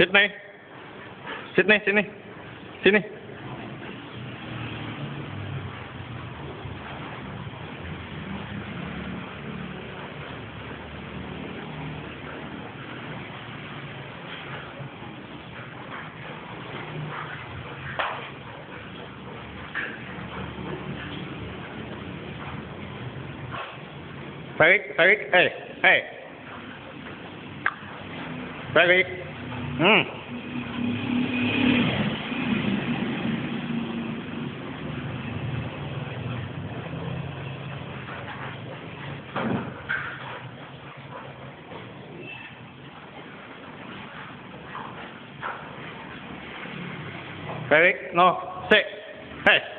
Sydney. Sydney, sini. Sini. Farid, Farid, hey. Farid. Farid, no, sit. Hey.